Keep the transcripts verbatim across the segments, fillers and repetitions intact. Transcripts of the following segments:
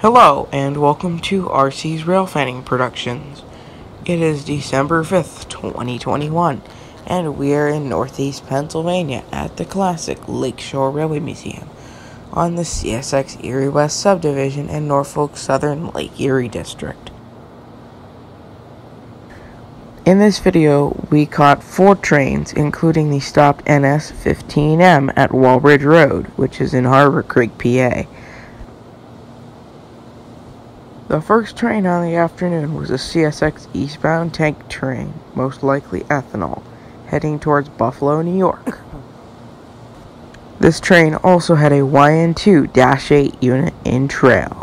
Hello, and welcome to R C's Railfanning Productions. It is December fifth, twenty twenty-one, and we are in Northeast Pennsylvania at the classic Lakeshore Railway Museum on the C S X Erie West subdivision in Norfolk Southern Lake Erie District. In this video, we caught four trains, including the stopped N S fifteen M at Walbridge Road, which is in Harbor Creek, P A. The first train on the afternoon was a C S X eastbound tank train, most likely ethanol, heading towards Buffalo, New York. This train also had a Y N two Dash eight unit in trail.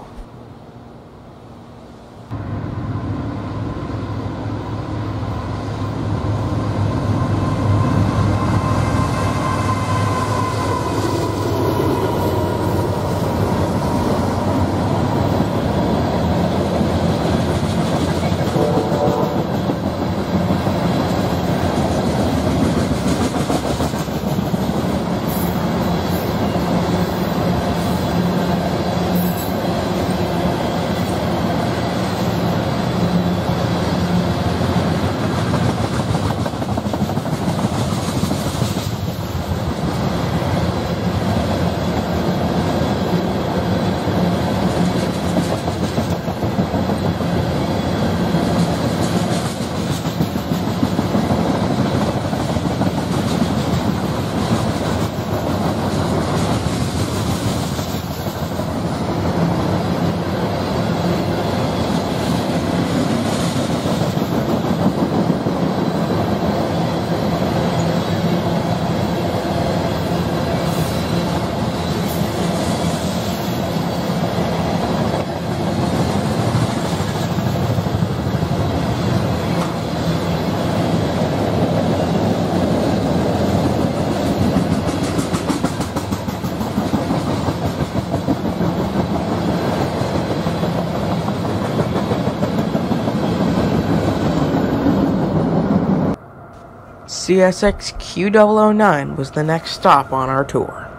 C S X Q zero zero nine was the next stop on our tour.